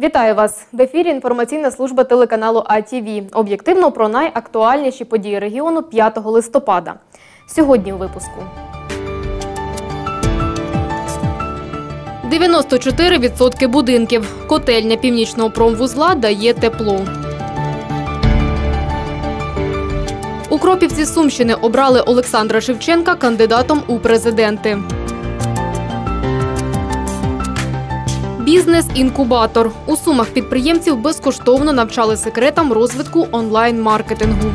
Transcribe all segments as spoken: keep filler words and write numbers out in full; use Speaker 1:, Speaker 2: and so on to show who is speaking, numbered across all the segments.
Speaker 1: Вітаю вас! В ефірі інформаційна служба телеканалу А Ті Ві. Об'єктивно про найактуальніші події регіону п'ятого листопада. Сьогодні у випуску. дев'яносто чотири відсотки будинків. Котельня Північного промвузла дає тепло. У Кропівці Сумщини обрали Олександра Шевченка кандидатом у президенти. Бізнес-інкубатор. У Сумах підприємців безкоштовно навчали секретам розвитку онлайн-маркетингу.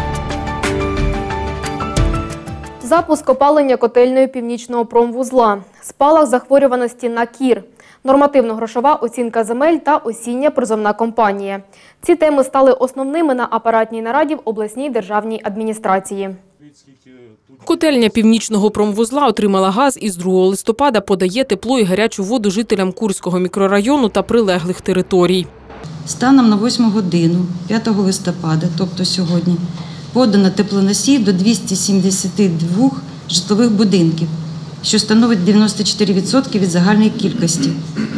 Speaker 1: Запуск опалення котельнею Північного промвузла. Спалах захворюваності на кір. Нормативно-грошова оцінка земель та осіння призовна кампанія. Ці теми стали основними на апаратній нараді в обласній державній адміністрації.
Speaker 2: Котельня Північного промвузла отримала газ і з другого листопада подає тепло і гарячу воду жителям Курського мікрорайону та прилеглих територій.
Speaker 3: Станом на восьму годину п'ятого листопада, тобто сьогодні, подано теплоносій до двохсот сімдесяти двох житлових будинків, що становить дев'яносто чотири відсотки від загальної кількості.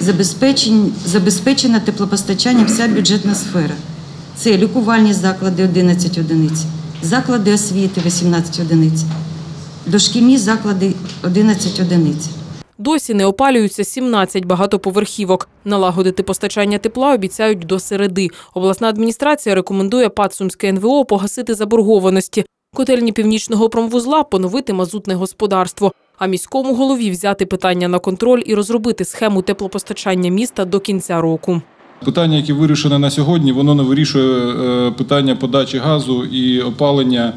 Speaker 3: Забезпечена теплопостачанням вся бюджетна сфера. Це лікувальні заклади – одинадцять одиниць, заклади освіти – вісімнадцять одиниць, дошкільні заклади – одинадцять одиниць.
Speaker 2: Досі не опалюються сімнадцять багатоповерхівок. Налагодити постачання тепла обіцяють до середи. Обласна адміністрація рекомендує ПАТ «Сумське ен ве о» погасити заборгованості. Котельні Північного промвузла поновити мазутне господарство. А міському голові взяти питання на контроль і розробити схему теплопостачання міста до кінця року.
Speaker 4: Питання, яке вирішене на сьогодні, воно не вирішує питання подачі газу і опалення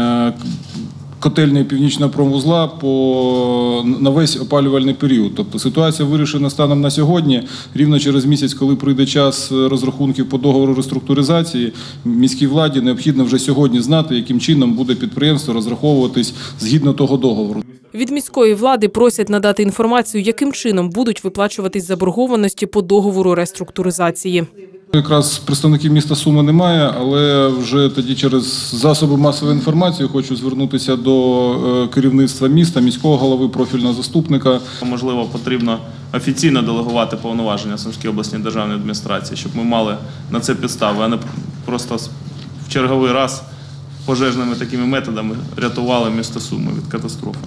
Speaker 4: котельної Північного промвузла по, на весь опалювальний період. Тобто ситуація вирішена станом на сьогодні. Рівно через місяць, коли прийде час розрахунків по договору реструктуризації, міській владі необхідно вже сьогодні знати, яким чином буде підприємство розраховуватись згідно того договору.
Speaker 2: Від міської влади просять надати інформацію, яким чином будуть виплачуватись заборгованості по договору реструктуризації.
Speaker 4: Якраз представників міста Суми немає, але вже тоді через засоби масової інформації хочу звернутися до керівництва міста, міського голови, профільного заступника.
Speaker 5: Можливо, потрібно офіційно делегувати повноваження Сумській обласній державній адміністрації, щоб ми мали на це підстави, а не просто в черговий раз пожежними такими методами рятували місто Суми від катастрофи.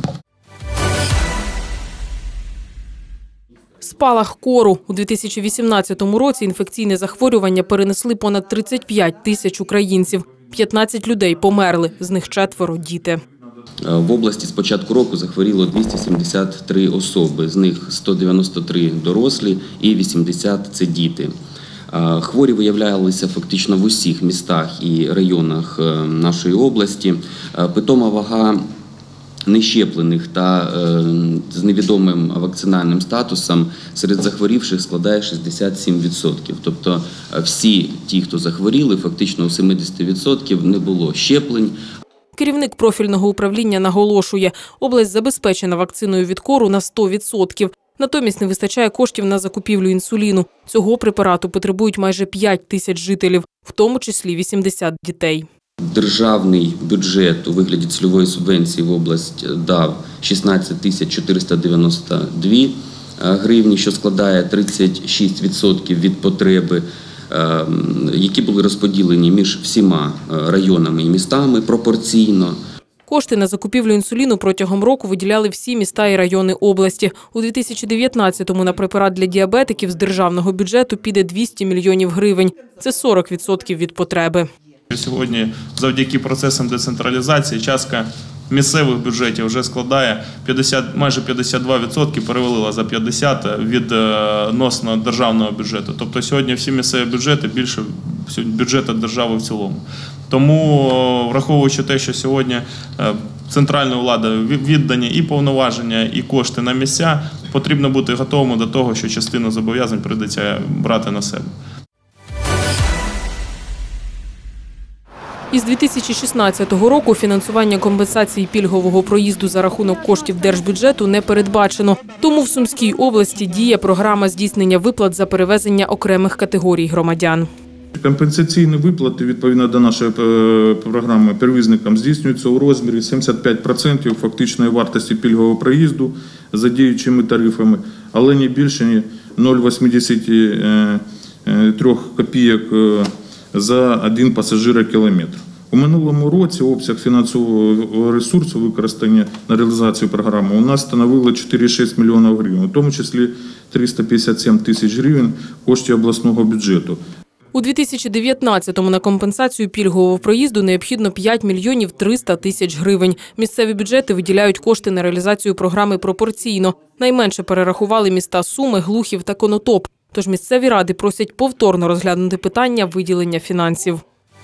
Speaker 2: Спалах кору. У дві тисячі вісімнадцятому році інфекційне захворювання перенесли понад тридцять п'ять тисяч українців. п'ятнадцять людей померли, з них четверо – діти.
Speaker 6: В області з початку року захворіло двісті сімдесят три особи, з них сто дев'яносто три дорослі і вісімдесят – це діти. Хворі виявлялися фактично в усіх містах і районах нашої області. Питома вага нещеплених та е, з невідомим вакцинальним статусом серед захворівших складає шістдесят сім відсотків. Тобто всі ті, хто захворіли, фактично у сімдесят відсотків не було щеплень.
Speaker 2: Керівник профільного управління наголошує, область забезпечена вакциною від кору на сто відсотків. Натомість не вистачає коштів на закупівлю інсуліну. Цього препарату потребують майже п'ять тисяч жителів, в тому числі вісімдесят дітей.
Speaker 6: Державний бюджет у вигляді цільової субвенції в область дав шістнадцять тисяч чотириста дев'яносто дві гривні, що складає тридцять шість відсотків від потреби, які були розподілені між всіма районами і містами пропорційно.
Speaker 2: Кошти на закупівлю інсуліну протягом року виділяли всі міста і райони області. У дві тисячі дев'ятнадцятому на препарат для діабетиків з державного бюджету піде двісті мільйонів гривень. Це сорок відсотків від потреби.
Speaker 5: Сьогодні завдяки процесам децентралізації частка місцевих бюджетів вже складає п'ятдесят, майже п'ятдесят два відсотки, перевалила за п'ятдесят відносно державного бюджету. Тобто сьогодні всі місцеві бюджети більше бюджету держави в цілому. Тому, враховуючи те, що сьогодні центральна влада віддані і повноваження, і кошти на місця, потрібно бути готовим до того, що частину зобов'язань прийдеться брати на себе.
Speaker 2: Із дві тисячі шістнадцятого року фінансування компенсації пільгового проїзду за рахунок коштів держбюджету не передбачено. Тому в Сумській області діє програма здійснення виплат за перевезення окремих категорій громадян.
Speaker 7: Компенсаційні виплати відповідно до нашої програми перевізникам здійснюються у розмірі сімдесят п'ять відсотків фактичної вартості пільгового проїзду за діючими тарифами, але не більше нуль цілих вісімдесят трьох копійок за один пасажирокілометр. У минулому році обсяг фінансового ресурсу використання на реалізацію програми у нас становило чотири цілих шість десятих мільйона гривень, у тому числі триста п'ятдесят сім тисяч гривень коштів обласного бюджету.
Speaker 2: У дві тисячі дев'ятнадцятому на компенсацію пільгового проїзду необхідно п'ять мільйонів триста тисяч гривень. Місцеві бюджети виділяють кошти на реалізацію програми пропорційно. Найменше перерахували міста Суми, Глухів та Конотоп. Тож місцеві ради просять повторно розглянути питання виділення фінансів.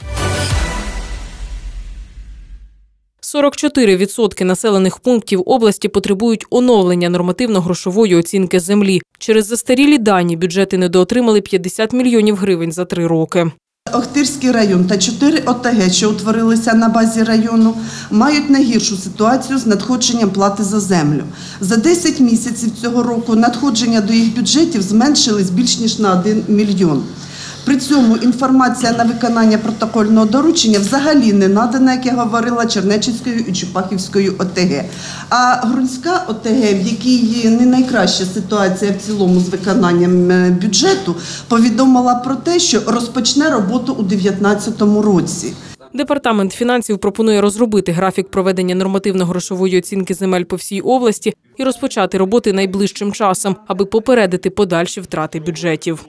Speaker 2: сорок чотири відсотки населених пунктів області потребують оновлення нормативно-грошової оцінки землі. Через застарілі дані бюджети недоотримали п'ятдесят мільйонів гривень за три роки.
Speaker 8: Охтирський район та чотири О Те Ге, що утворилися на базі району, мають найгіршу ситуацію з надходженням плати за землю. За десять місяців цього року надходження до їх бюджетів зменшились більш ніж на один мільйон. При цьому інформація на виконання протокольного доручення взагалі не надана, як я говорила, Чернеччинською і Чупахівською О Те Ге. А Грунська О Те Ге, в якій не найкраща ситуація в цілому з виконанням бюджету, повідомила про те, що розпочне роботу у дві тисячі дев'ятнадцятому році.
Speaker 2: Департамент фінансів пропонує розробити графік проведення нормативно-грошової оцінки земель по всій області і розпочати роботи найближчим часом, аби попередити подальші втрати бюджетів.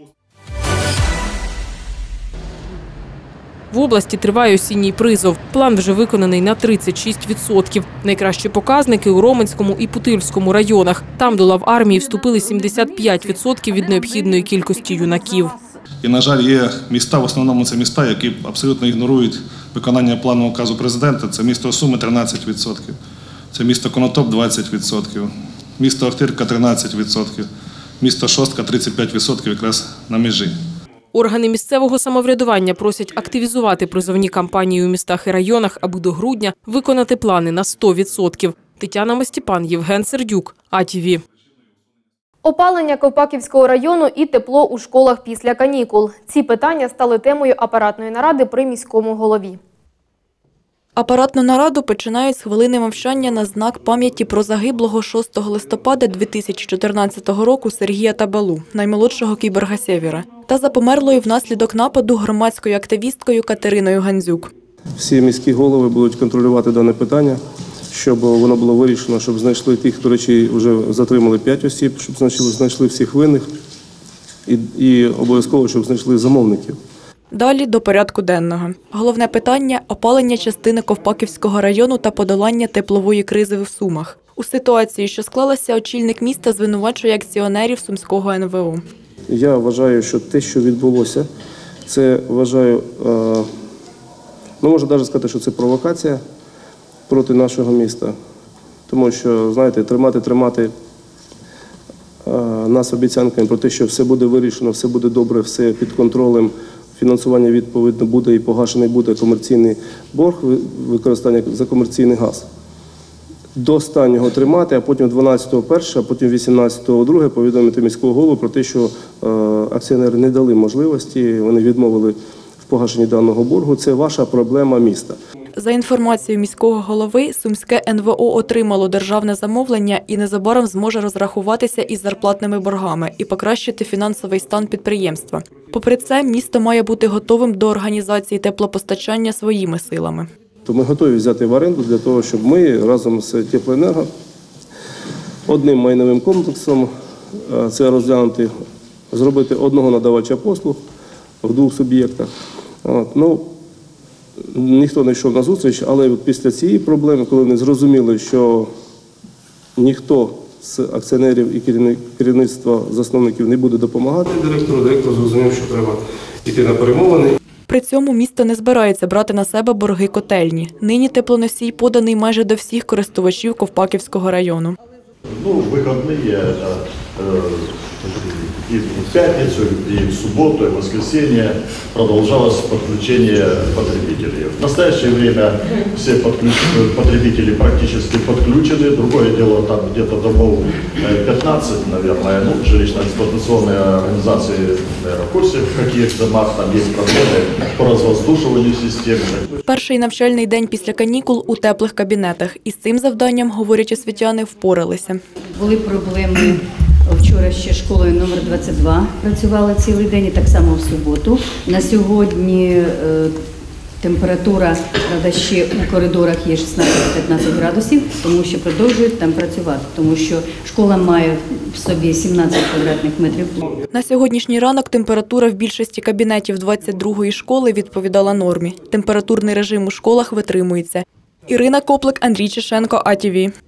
Speaker 2: В області триває осінній призов. План вже виконаний на тридцять шість відсотків. Найкращі показники у Роменському і Путильському районах. Там до лав армії вступили сімдесят п'ять відсотків від необхідної кількості юнаків.
Speaker 9: І, на жаль, є міста, в основному це міста, які абсолютно ігнорують виконання плану указу президента. Це місто Суми – тринадцять відсотків, це місто Конотоп – двадцять відсотків, місто Охтирка – тринадцять відсотків, місто Шостка – тридцять п'ять відсотків якраз на межі.
Speaker 2: Органи місцевого самоврядування просять активізувати призовні кампанії у містах і районах, аби до грудня виконати плани на сто відсотків. Тетяна Мастіпан, Євген Сердюк, А Ті Ві.
Speaker 1: Опалення Ковпаківського району і тепло у школах після канікул. Ці питання стали темою апаратної наради при міському голові.
Speaker 10: Апаратну нараду починають з хвилини мовчання на знак пам'яті про загиблого шостого листопада дві тисячі чотирнадцятого року Сергія Табалу, наймолодшого кіборга Сєвєра, та за померлою внаслідок нападу громадською активісткою Катериною Гандзюк.
Speaker 11: Всі міські голови будуть контролювати дане питання, щоб воно було вирішено, щоб знайшли тих, до речі, вже затримали п'ять осіб, щоб знайшли всіх винних і, і обов'язково, щоб знайшли замовників.
Speaker 10: Далі до порядку денного. Головне питання – опалення частини Ковпаківського району та подолання теплової кризи в Сумах. У ситуації, що склалася, очільник міста звинувачує акціонерів Сумського Ен Ве О.
Speaker 11: Я вважаю, що те, що відбулося, це, вважаю, ну, можна навіть сказати, що це провокація проти нашого міста. Тому що, знаєте, тримати-тримати нас обіцянками про те, що все буде вирішено, все буде добре, все під контролем, фінансування відповідно буде і погашений буде комерційний борг, використання за комерційний газ. До останнього тримати, а потім дванадцятого першого, а потім вісімнадцятого другого повідомити міського голову про те, що акціонери не дали можливості, вони відмовили в погашенні даного боргу. Це ваша проблема міста.
Speaker 10: За інформацією міського голови, Сумське Ен Ве О отримало державне замовлення і незабаром зможе розрахуватися із зарплатними боргами і покращити фінансовий стан підприємства. Попри це, місто має бути готовим до організації теплопостачання своїми силами.
Speaker 11: То ми готові взяти в оренду для того, щоб ми разом з Теплоенерго одним майновим комплексом це розглянути, зробити одного надавача послуг в двох суб'єктах. Ну, ніхто не йшов на зустріч, але після цієї проблеми, коли вони зрозуміли, що ніхто з акціонерів і керівництва засновників не буде допомагати директору, директор зрозумів, що треба йти на перемовини.
Speaker 10: При цьому місто не збирається брати на себе борги котельні. Нині теплоносій поданий майже до всіх користувачів Ковпаківського району.
Speaker 12: Ну, в вихідні, и в пятницу, и в субботу, и в воскресенье продолжалось подключение потребителей. В настоящее время все потребители практически подключены. Другое дело, там где-то домов пятнадцать, наверное, ну, жилищно-эксплуатационные организации, наверное, в курсе, в каких домах там есть проблемы по развоздушиванию системы.
Speaker 10: Перший навчальний день після канікул у теплих кабінетах. Із цим завданням, говорять освітяни, впоралися.
Speaker 13: Були проблеми вчора. вчора ще школою номер двадцять два працювали цілий день, і так само в суботу. На сьогодні е, температура, правда, ще у коридорах є шістнадцять-п'ятнадцять градусів, тому що продовжують там працювати, тому що школа має в собі сімнадцять квадратних метрів.
Speaker 10: На сьогоднішній ранок температура в більшості кабінетів двадцять другої школи відповідала нормі. Температурний режим у школах витримується. Ірина Коплик, Андрій Чешенко, А Ті Ві.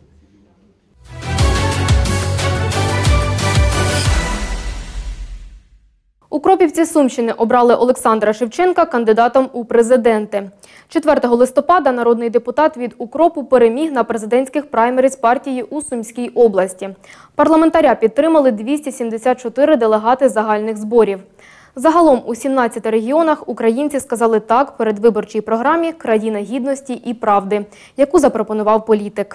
Speaker 1: У Кропівці Сумщини обрали Олександра Шевченка кандидатом у президенти. четвертого листопада народний депутат від Укропу переміг на президентських праймеріз партії у Сумській області. Парламентаря підтримали двісті сімдесят чотири делегати загальних зборів. Загалом у сімнадцяти регіонах українці сказали «так» передвиборчій програмі «Країна гідності і правди», яку запропонував політик.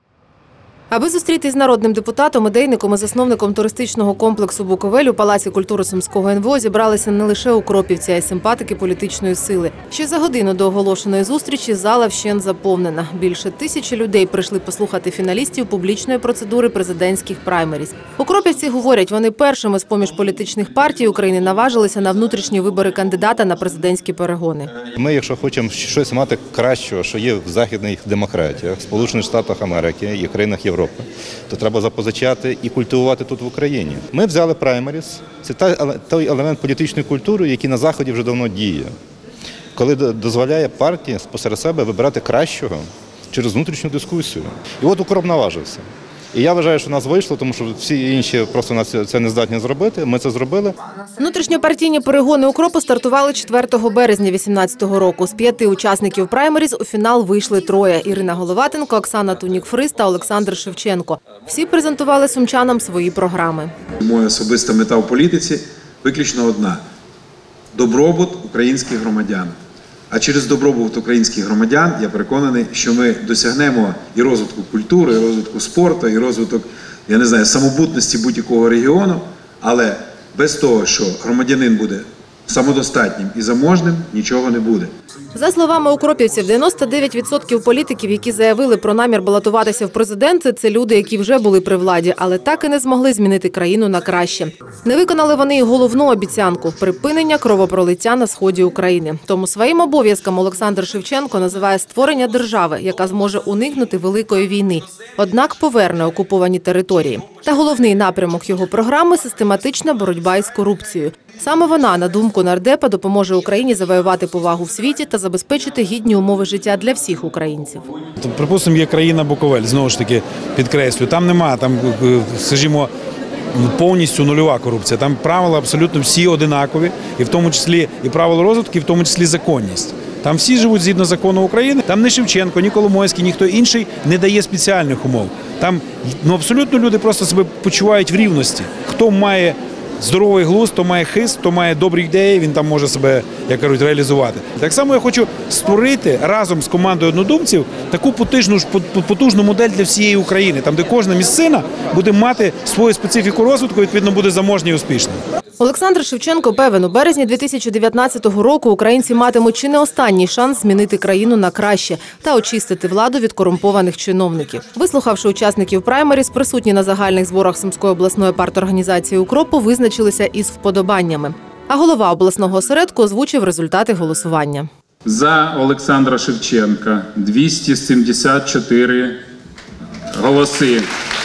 Speaker 1: Аби зустрітись з народним депутатом, ідейником і засновником туристичного комплексу «Буковель» у Палаці культури Сумського ен ве о зібралися не лише укропівці, а й симпатики політичної сили. Ще за годину до оголошеної зустрічі зала вщент заповнена. Більше тисячі людей прийшли послухати фіналістів публічної процедури президентських праймеріз. Укропівці говорять, вони першими з-поміж політичних партій України наважилися на внутрішні вибори кандидата на президентські перегони.
Speaker 14: Ми, якщо хочемо щось мати кращого, що є в західних демократіях, Сполучених Штатах Америки і країнах Європи, то треба запозичати і культивувати тут в Україні. Ми взяли праймеріс. Це той елемент політичної культури, який на Заході вже давно діє. Коли дозволяє партії посеред себе вибирати кращого через внутрішню дискусію. І от Укроп наважився. І я вважаю, що в нас вийшло, тому що всі інші просто нас це не здатні зробити. Ми це зробили.
Speaker 1: Внутрішньопартійні перегони Укропу стартували четвертого березня дві тисячі вісімнадцятого року. З п'яти учасників праймеріз у фінал вийшли троє – Ірина Головатенко, Оксана Тунік-Фрис та Олександр Шевченко. Всі презентували сумчанам свої програми.
Speaker 15: Моя особиста мета в політиці виключно одна – добробут українських громадян. А через добробут українських громадян, я переконаний, що ми досягнемо і розвитку культури, і розвитку спорту, і розвиток, я не знаю, самобутності будь-якого регіону, але без того, що громадянин буде самодостатнім і заможним, нічого не буде.
Speaker 1: За словами укропівців, дев'яносто дев'ять відсотків політиків, які заявили про намір балотуватися в президенти, це люди, які вже були при владі, але так і не змогли змінити країну на краще. Не виконали вони і головну обіцянку – припинення кровопролиття на сході України. Тому своїм обов'язком Олександр Шевченко називає створення держави, яка зможе уникнути великої війни, однак поверне окуповані території. Та головний напрямок його програми – систематична боротьба із корупцією. Саме вона, на думку нардепа, допоможе Україні завоювати повагу в світі та забезпечити гідні умови життя для всіх українців.
Speaker 16: Припустимо, є країна Буковель, знову ж таки підкреслю, там немає, там, скажімо, повністю нульова корупція. Там правила абсолютно всі одинакові, і в тому числі і правила розвитку, і в тому числі законність. Там всі живуть згідно закону України, там ні Шевченко, ні Коломойський, ніхто інший не дає спеціальних умов. Там ну, абсолютно люди просто себе почувають в рівності. Хто має здоровий глузд, хто має хист, хто має добрі ідеї, він там може себе, як кажуть, реалізувати. Так само я хочу створити разом з командою однодумців таку потужну, потужну модель для всієї України, там де кожна місцина буде мати свою специфіку розвитку, відповідно буде заможна і успішна.
Speaker 1: Олександр Шевченко певен, у березні дві тисячі дев'ятнадцятого року українці матимуть чи не останній шанс змінити країну на краще та очистити владу від корумпованих чиновників. Вислухавши учасників праймеріз, присутні на загальних зборах Сумської обласної парторганізації «Укропу» визначилися із вподобаннями. А голова обласного осередку озвучив результати голосування.
Speaker 17: За Олександра Шевченка двісті сімдесят чотири голоси.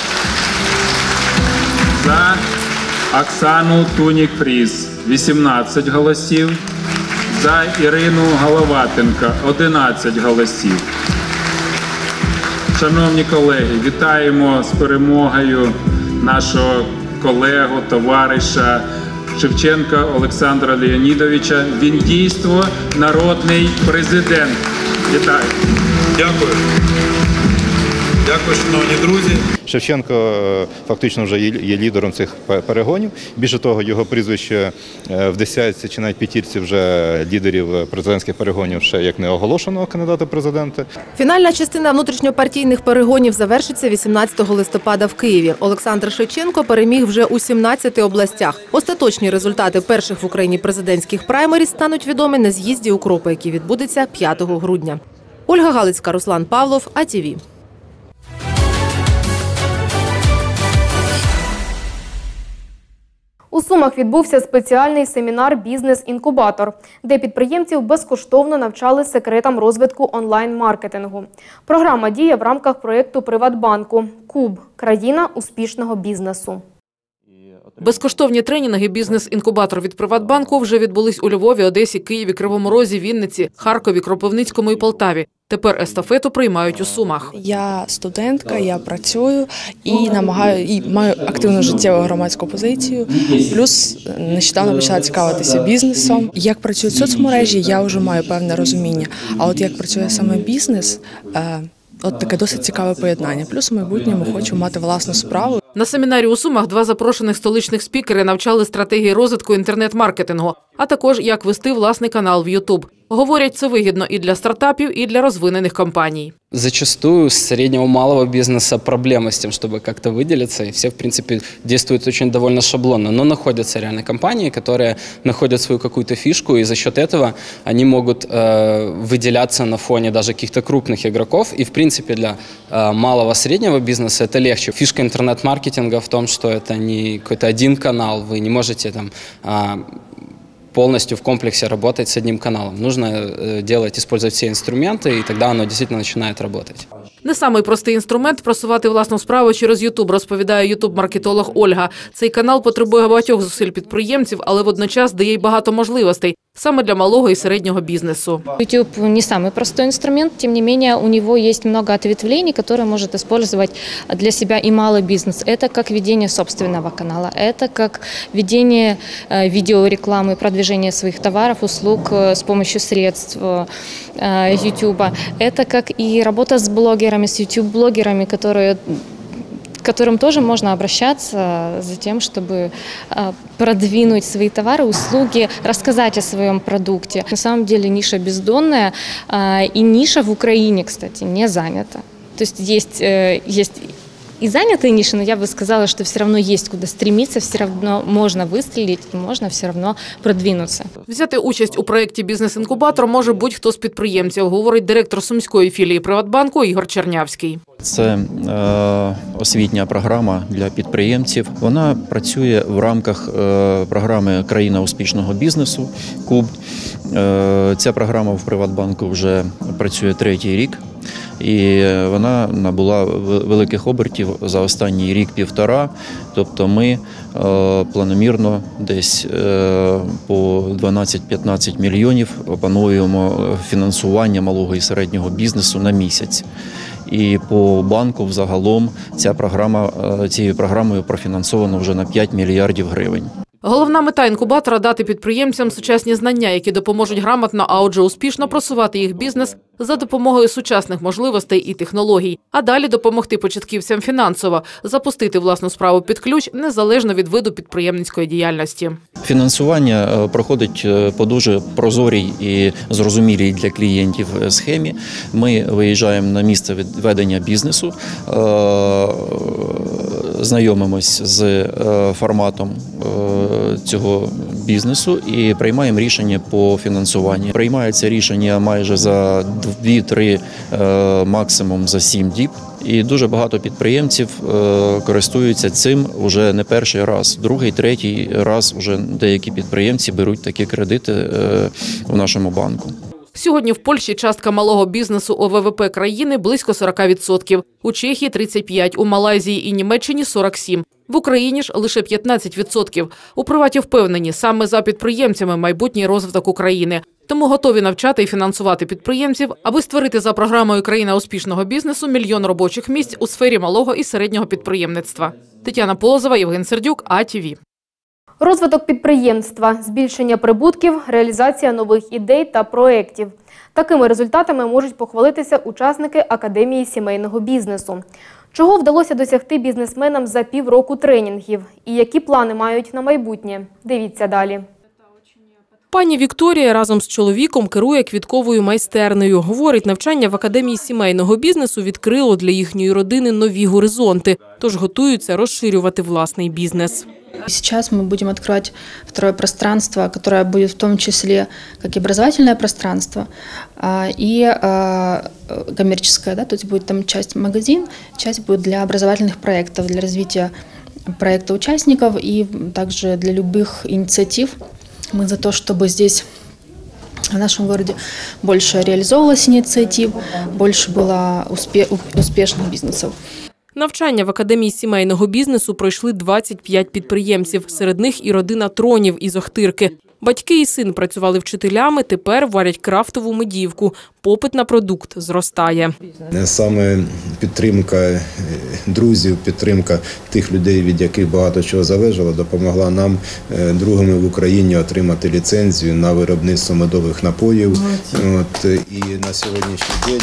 Speaker 17: За Оксану Тунік-Фрис вісімнадцять голосів, за Ірину Головатенко одинадцять голосів. Шановні колеги, вітаємо з перемогою нашого колегу, товариша Шевченка Олександра Леонідовича. Він дійсно народний президент. Вітаю.
Speaker 16: Дякую. Дякую, шановні друзі.
Speaker 14: Шевченко фактично вже є лідером цих перегонів. Більше того, його прізвище в десятці чи навіть п'ятірці вже лідерів президентських перегонів ще як не оголошеного кандидата в президенти.
Speaker 1: Фінальна частина внутрішньопартійних перегонів завершиться вісімнадцятого листопада в Києві. Олександр Шевченко переміг вже у сімнадцяти областях. Остаточні результати перших в Україні президентських праймеріз стануть відомі на з'їзді «Укропу», який відбудеться п'ятого грудня. Ольга Галицька, Руслан Павлов, А Ті Ві. . У Сумах відбувся спеціальний семінар «Бізнес-інкубатор», де підприємців безкоштовно навчали секретам розвитку онлайн-маркетингу. Програма діє в рамках проєкту «Приватбанку» «Куб. Країна успішного бізнесу».
Speaker 2: Безкоштовні тренінги «Бізнес-інкубатор» від Приватбанку вже відбулись у Львові, Одесі, Києві, Кривому Розі, Вінниці, Харкові, Кропивницькому і Полтаві. Тепер естафету приймають у Сумах.
Speaker 18: Я студентка, я працюю і намагаю і маю активну життєву громадську позицію. Плюс нещодавно почала цікавитися бізнесом. Як працюють соцмережі, я вже маю певне розуміння. А от як працює саме бізнес, от таке досить цікаве поєднання. Плюс у майбутньому хочу мати власну справу.
Speaker 2: На семінарі у Сумах два запрошених столичних спікери навчали стратегії розвитку інтернет-маркетингу, а також як вести власний канал в Ютуб. Говорять, це вигідно і для стартапів, і для розвинених компаній.
Speaker 19: Зачастую с среднего малого бизнеса проблема с тем, чтобы как-то выделиться, и все, в принципе, действуют очень довольно шаблонно. Но находятся реально компании, которые находят свою какую-то фишку, и за счет этого они могут э, выделяться на фоне даже каких-то крупных игроков. И, в принципе, для э, малого-среднего бизнеса это легче. Фишка интернет-маркетинга в том, что это не какой-то один канал, вы не можете там... Э, полностью в комплексе работать с одним каналом. Нужно делать, использовать все инструменты, и тогда оно действительно начинает работать.
Speaker 2: Не самий простий інструмент – просувати власну справу через Ютуб, розповідає ютуб-маркетолог Ольга. Цей канал потребує багатьох зусиль підприємців, але водночас дає й багато можливостей саме для малого і середнього бізнесу.
Speaker 20: YouTube не самый простой инструмент, тем не менее у него есть много ответвлений, которые может использовать для себя и малый бизнес. Это как ведение собственного канала, это как ведение видеорекламы, продвижение своих товаров, услуг с помощью средств YouTube. Это как и работа с блогерами, с YouTube-блогерами, которые... к которым тоже можно обращаться за тем, чтобы продвинуть свои товары, услуги, рассказать о своем продукте. На самом деле ниша бездонная, и ниша в Украине, кстати, не занята. То есть есть, есть и занятые ниши, но я бы сказала, что все равно есть куда стремиться, все равно можно выстрелить, и можно все равно продвинуться.
Speaker 2: Взяти участь у проєкті «Бізнес-інкубатор» може будь-хто з підприємців, говорить директор Сумської філії Приватбанку Ігор Чернявський.
Speaker 21: Це е, освітня програма для підприємців. Вона працює в рамках е, програми «Країна успішного бізнесу» «Куб». Е, ця програма в Приватбанку вже працює третій рік. І вона набула великих обертів за останній рік-півтора. Тобто ми е, планомірно десь е, по дванадцять-п'ятнадцять мільйонів опановуємо фінансування малого і середнього бізнесу на місяць. І по банку взагалом ця програма, цією програмою профінансовано вже на п'ять мільярдів гривень.
Speaker 2: Головна мета інкубатора – дати підприємцям сучасні знання, які допоможуть грамотно, а отже успішно просувати їх бізнес за допомогою сучасних можливостей і технологій. А далі допомогти початківцям фінансово, запустити власну справу під ключ, незалежно від виду підприємницької діяльності.
Speaker 21: Фінансування проходить по дуже прозорій і зрозумілій для клієнтів схемі. Ми виїжджаємо на місце ведення бізнесу, знайомимось з форматом цього бізнесу і приймаємо рішення по фінансуванню. Приймається рішення майже за дві-три, максимум за сім діб. І дуже багато підприємців користуються цим вже не перший раз. Другий, третій раз вже деякі підприємці беруть такі кредити в нашому банку.
Speaker 2: Сьогодні в Польщі частка малого бізнесу у ВВП країни близько сорок відсотків, у Чехії – тридцять п'ять відсотків, у Малайзії і Німеччині – сорок сім відсотків. В Україні ж лише п'ятнадцять відсотків. У Приваті впевнені, саме за підприємцями майбутній розвиток України. Тому готові навчати і фінансувати підприємців, аби створити за програмою «Країна успішного бізнесу» мільйон робочих місць у сфері малого і середнього підприємництва. Тетяна Полозова, Євген Сердюк, А Ті Ві.
Speaker 1: Розвиток підприємства, збільшення прибутків, реалізація нових ідей та проєктів. Такими результатами можуть похвалитися учасники Академії сімейного бізнесу. Чого вдалося досягти бізнесменам за півроку тренінгів? І які плани мають на майбутнє? Дивіться далі.
Speaker 2: Пані Вікторія разом з чоловіком керує квітковою майстернею. Говорить, навчання в Академії сімейного бізнесу відкрило для їхньої родини нові горизонти, тож готуються розширювати власний бізнес.
Speaker 22: Сейчас мы будем открывать второе пространство, которое будет в том числе как и образовательное пространство, и коммерческое, да, то есть будет там часть магазин, часть будет для образовательных проектов, для развития проекта участников и также для любых инициатив. Мы за то, чтобы здесь в нашем городе больше реализовывалось инициатив, больше было успе- успешных бизнесов.
Speaker 2: Навчання в Академії сімейного бізнесу пройшли двадцять п'ять підприємців. Серед них і родина Тронів із Охтирки. Батьки і син працювали вчителями, тепер варять крафтову медівку. Попит на продукт зростає.
Speaker 3: Саме підтримка друзів, підтримка тих людей, від яких багато чого залежало, допомогла нам другими в Україні отримати ліцензію на виробництво медових напоїв. От, і на сьогоднішній день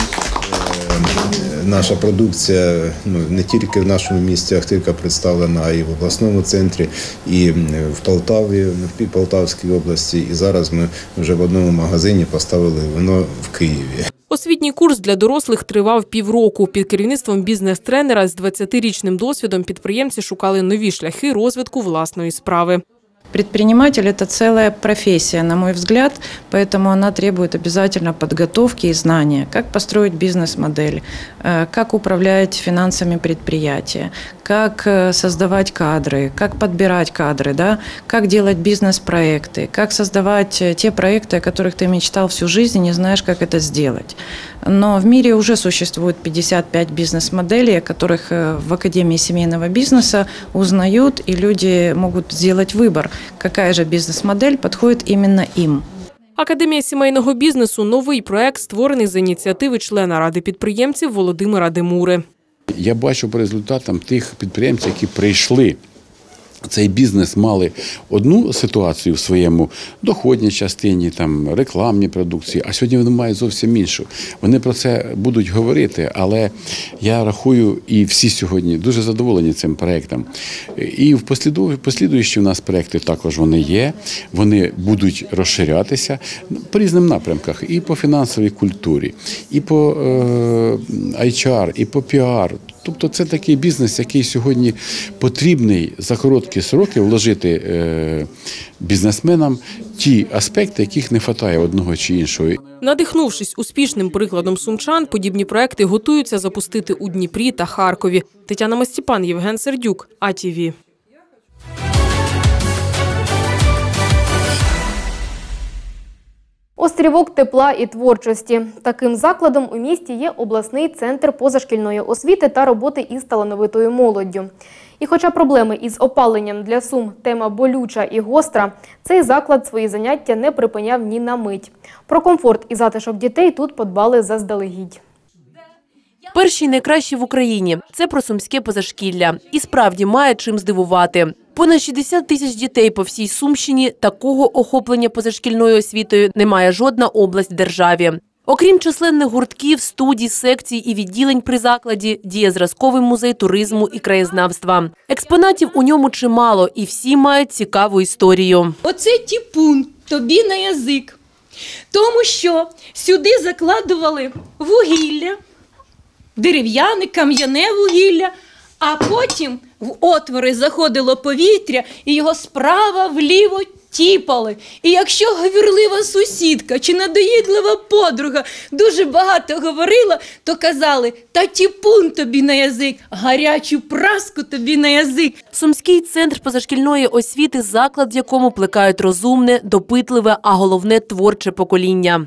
Speaker 3: наша продукція ну, не тільки в нашому місті Охтирка представлена, а й в обласному центрі, і в Полтаві, в Полтавській області. І зараз ми вже в одному магазині поставили вино в Києві.
Speaker 2: Освітній курс для дорослих тривав півроку. Під керівництвом бізнес-тренера з двадцятирічним досвідом підприємці шукали нові шляхи розвитку власної справи.
Speaker 4: Предприниматель – это целая профессия, на мой взгляд, поэтому она требует обязательно подготовки и знания, как построить бизнес-модель, как управлять финансами предприятия, как создавать кадры, как подбирать кадры, да, как делать бизнес-проекты, как создавать те проекты, о которых ты мечтал всю жизнь и не знаешь, как это сделать. Но в мире уже существует пятьдесят пять бизнес-моделей, о которых в Академии семейного бизнеса узнают, и люди могут сделать выбор, какая же бизнес-модель подходит именно им.
Speaker 2: Академія сімейного бізнесу – новий проект, створений за ініціативи члена Ради підприємців Володимира Демури.
Speaker 23: Я бачу по результатам тих підприємців, які прийшли. Цей бізнес мали одну ситуацію в своєму доходній частині, там, рекламній продукції, а сьогодні вони мають зовсім іншу. Вони про це будуть говорити, але я рахую, і всі сьогодні дуже задоволені цим проєктом. І в послідуючі у нас проєкти також вони є, вони будуть розширятися по різним напрямках, і по фінансовій культурі, і по ейч ар, і по піар. Тобто це такий бізнес, який сьогодні потрібний за короткі сроки вложити е, бізнесменам ті аспекти, яких не вистачає одного чи іншого.
Speaker 2: Надихнувшись успішним прикладом сумчан, подібні проекти готуються запустити у Дніпрі та Харкові. Тетяна Мастіпан, Євген Сердюк, А Ті Ві.
Speaker 1: Острівок тепла і творчості. Таким закладом у місті є обласний центр позашкільної освіти та роботи із талановитою молоддю. І хоча проблеми із опаленням для Сум – тема болюча і гостра, цей заклад свої заняття не припиняв ні на мить. Про комфорт і затишок дітей тут подбали заздалегідь.
Speaker 24: Перші й найкращі в Україні – це про сумське позашкілля. І справді має чим здивувати. Понад шістдесят тисяч дітей по всій Сумщині, такого охоплення позашкільною освітою не має жодна область в державі. Окрім численних гуртків, студій, секцій і відділень при закладі, діє зразковий музей туризму і краєзнавства. Експонатів у ньому чимало, і всі мають цікаву історію.
Speaker 25: Оце тіпун тобі на язик. Тому що сюди закладували вугілля, дерев'яне, кам'яне вугілля, а потім в отвори заходило повітря і його справа вліво тіпали. І якщо говірлива сусідка чи надоїдлива подруга дуже багато говорила, то казали: та тіпун тобі на язик, гарячу праску тобі на язик.
Speaker 24: Сумський центр позашкільної освіти – заклад, в якому плекають розумне, допитливе, а головне – творче покоління.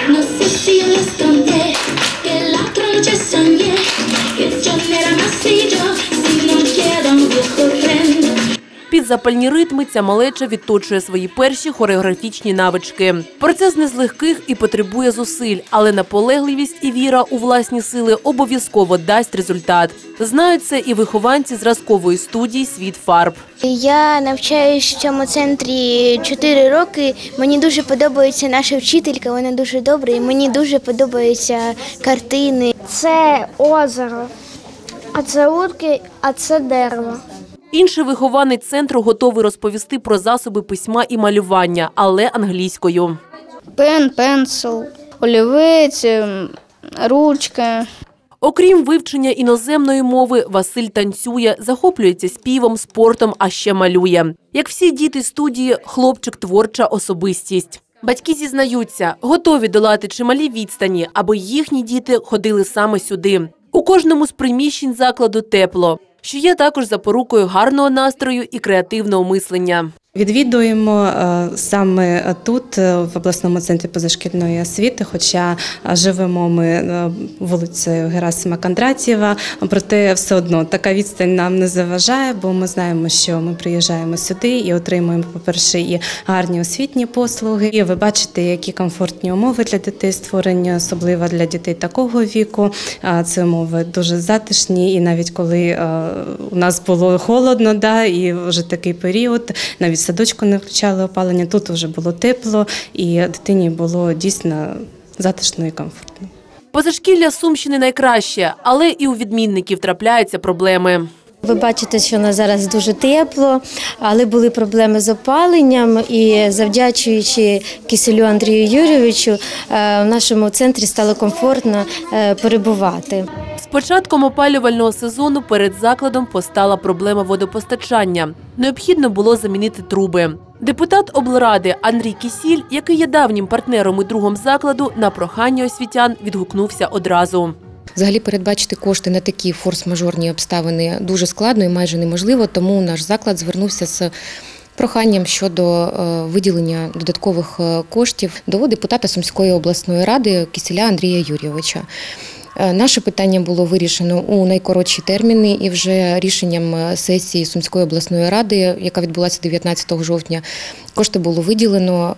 Speaker 24: Під запальні ритми ця малеча відточує свої перші хореографічні навички. Процес не з легких і потребує зусиль, але наполегливість і віра у власні сили обов'язково дасть результат. Знають це і вихованці зразкової студії «Світ фарб».
Speaker 26: Я навчаюсь в цьому центрі чотири роки. Мені дуже подобається наша вчителька, вона дуже добра, і мені дуже подобаються картини. Це озеро, а це утки, а це дерево.
Speaker 24: Інший вихованець центру готовий розповісти про засоби письма і малювання, але англійською.
Speaker 26: Пен, пенсил, олівець, ручка.
Speaker 24: Окрім вивчення іноземної мови, Василь танцює, захоплюється співом, спортом, а ще малює. Як всі діти студії, хлопчик – творча особистість. Батьки зізнаються, готові долати чималі відстані, аби їхні діти ходили саме сюди. У кожному з приміщень закладу тепло. що є також запорукою гарного настрою і креативного мислення.
Speaker 5: Відвідуємо саме тут, в обласному центрі позашкільної освіти, хоча живемо ми вулицею Герасима Кондратєва, проте все одно така відстань нам не заважає, бо ми знаємо, що ми приїжджаємо сюди і отримуємо, по-перше, і гарні освітні послуги. І ви бачите, які комфортні умови для дітей створені, особливо для дітей такого віку. Ці умови дуже затишні, і навіть коли у нас було холодно, да, і вже такий період, навіть в садочку не включали опалення, тут вже було тепло і дитині було дійсно затишно і комфортно.
Speaker 24: Позашкілля Сумщини найкраще, але і у відмінників трапляються проблеми.
Speaker 6: Ви бачите, що у нас зараз дуже тепло, але були проблеми з опаленням і завдячуючи Кисилю Андрію Юрійовичу, в нашому центрі стало комфортно перебувати.
Speaker 24: З початком опалювального сезону перед закладом постала проблема водопостачання. Необхідно було замінити труби. Депутат облради Андрій Кисіль, який є давнім партнером і другом закладу, на прохання освітян відгукнувся одразу.
Speaker 7: Взагалі передбачити кошти на такі форс-мажорні обставини дуже складно і майже неможливо, тому наш заклад звернувся з проханням щодо виділення додаткових коштів до депутата Сумської обласної ради Кисиля Андрія Юрійовича. Наше питання було вирішено у найкоротші терміни і вже рішенням сесії Сумської обласної ради, яка відбулася дев'ятнадцятого жовтня, кошти було виділено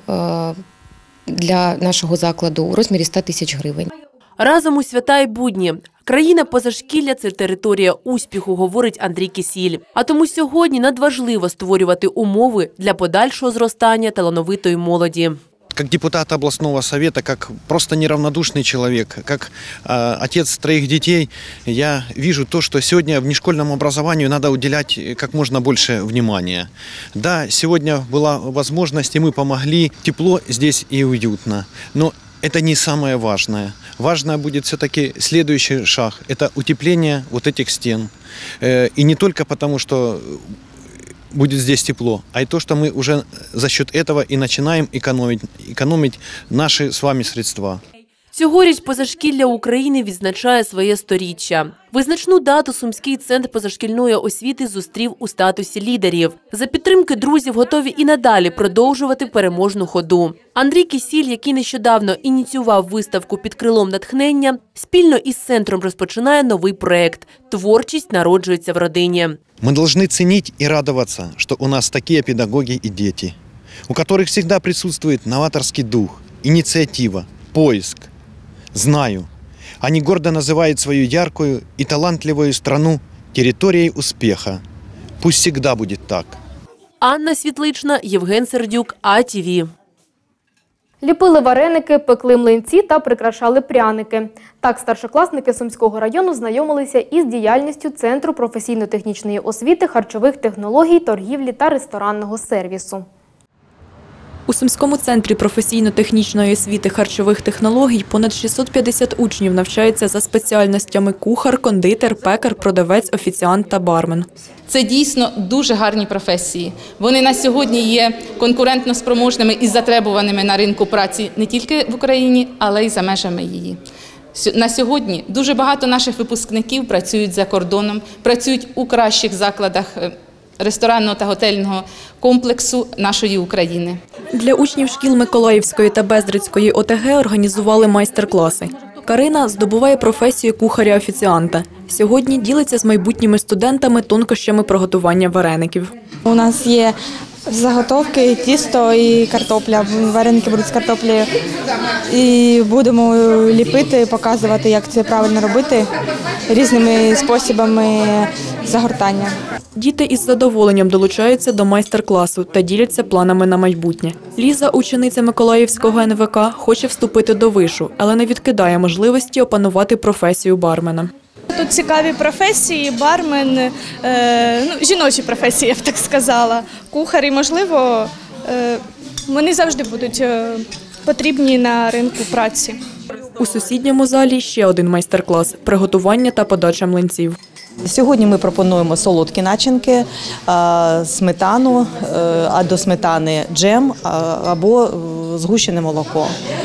Speaker 7: для нашого закладу у розмірі ста тисяч гривень.
Speaker 24: Разом у свята й будні. Країна позашкілля – це територія успіху, говорить Андрій Кисіль. А тому сьогодні надважливо створювати умови для подальшого зростання талановитої молоді.
Speaker 8: Как депутат областного совета, как просто неравнодушный человек, как э, отец троих детей, я вижу то, что сегодня внешкольному образованию надо уделять как можно больше внимания. Да, сегодня была возможность, и мы помогли, тепло здесь и уютно, но это не самое важное. Важное будет все-таки следующий шаг – это утепление вот этих стен. Э, и не только потому, что будет здесь тепло, а и то, что мы уже за счет этого и начинаем экономить, экономить наши с вами средства.
Speaker 24: Цьогоріч позашкілля України відзначає своє сторіччя. Визначну дату Сумський центр позашкільної освіти зустрів у статусі лідерів. За підтримки друзів готові і надалі продовжувати переможну ходу. Андрій Кисіль, який нещодавно ініціював виставку «Під крилом натхнення», спільно із центром розпочинає новий проєкт «Творчість народжується в родині».
Speaker 8: Мы должны ценить и радоваться, что у нас такие педагоги и дети, у которых всегда присутствует новаторский дух, инициатива, поиск. Знаю, они гордо называют свою яркую и талантливую страну территорией успеха. Пусть всегда будет так.
Speaker 24: Анна Світлична, Євген Сердюк, А Т В.
Speaker 1: Ліпили вареники, пекли млинці та прикрашали пряники. Так старшокласники Сумського району знайомилися із діяльністю Центру професійно-технічної освіти, харчових технологій, торгівлі та ресторанного сервісу.
Speaker 10: У Сумському центрі професійно-технічної освіти харчових технологій понад шістсот п'ятдесят учнів навчаються за спеціальностями кухар, кондитер, пекар, продавець, офіціант та бармен.
Speaker 9: Це дійсно дуже гарні професії. Вони на сьогодні є конкурентно спроможними і затребуваними на ринку праці не тільки в Україні, але й за межами її. На сьогодні дуже багато наших випускників працюють за кордоном, працюють у кращих закладах ресторанного та готельного комплексу нашої України.
Speaker 10: Для учнів шкіл Миколаївської та Бездрицької О Те Ге організували майстер-класи. Карина здобуває професію кухаря-офіціанта. Сьогодні ділиться з майбутніми студентами тонкощами приготування вареників.
Speaker 11: У нас є заготовки, тісто і картопля. Вареники будуть з картоплею. І будемо ліпити, показувати, як це правильно робити різними способами загортання.
Speaker 10: Діти із задоволенням долучаються до майстер-класу та діляться планами на майбутнє. Ліза, учениця Миколаївського Ен Ве Ка, хоче вступити до вишу, але не відкидає можливості опанувати професію бармена.
Speaker 11: Тут цікаві професії, бармен, е, ну, жіночі професії, я б так сказала. Кухарі, можливо, е, вони завжди будуть е, потрібні на ринку праці.
Speaker 10: У сусідньому залі ще один майстер-клас – приготування та подача млинців.
Speaker 27: Сьогодні ми пропонуємо солодкі начинки, сметану, а до сметани джем або згущене молоко.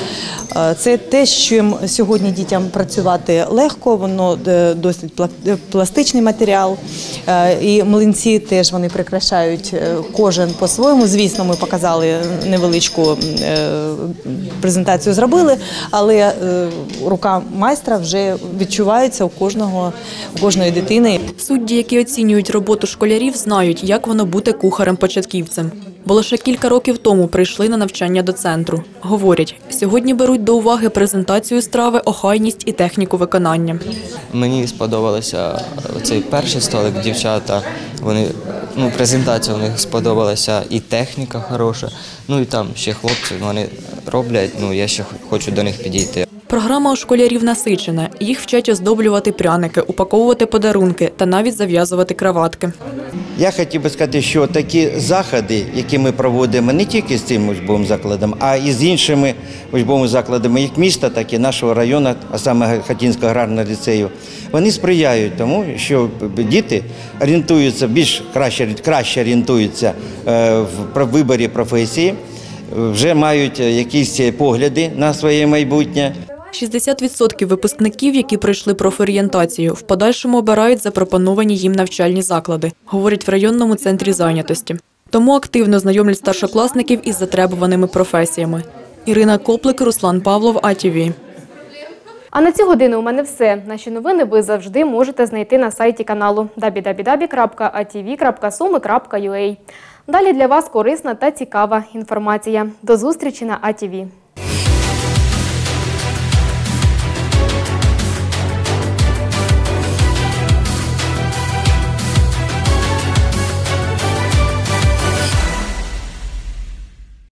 Speaker 27: Це те, з чим сьогодні дітям працювати легко, воно досить пластичний матеріал. І млинці теж вони прикрашають кожен по-своєму. Звісно, ми показали невеличку презентацію, зробили, але рука майстра вже відчувається у кожного, у кожної дитини.
Speaker 10: Судді, які оцінюють роботу школярів, знають, як воно бути кухарем-початківцем. Бо лише кілька років тому прийшли на навчання до центру. Говорять, сьогодні беруть до уваги презентацію страви, охайність і техніку виконання.
Speaker 12: Мені сподобалося цей перший столик, дівчата, вони, ну, презентація у них сподобалася, і техніка хороша, ну і там ще хлопці, вони роблять, ну я ще хочу до них підійти.
Speaker 10: Програма у школярів насичена. Їх вчать оздоблювати пряники, упаковувати подарунки та навіть зав'язувати краватки.
Speaker 13: Я хотів би сказати, що такі заходи, які ми проводимо не тільки з цим учбовим закладом, а і з іншими учбовими закладами як міста, так і нашого району, а саме Хотінського аграрного ліцею, вони сприяють тому, що діти орієнтуються, більш краще, краще орієнтуються в виборі професії, вже мають якісь погляди на своє майбутнє.
Speaker 10: шістдесят відсотків випускників, які пройшли профорієнтацію, в подальшому обирають запропоновані їм навчальні заклади, говорять в районному центрі зайнятості. Тому активно знайомлять старшокласників із затребуваними професіями. Ірина Коплик, Руслан Павлов, А Ті Ві.
Speaker 1: А на цю годину у мене все. Наші новини ви завжди можете знайти на сайті каналу дабл ю дабл ю дабл ю крапка а ті ві крапка суми крапка ю а. Далі для вас корисна та цікава інформація. До зустрічі на А Ті Ві.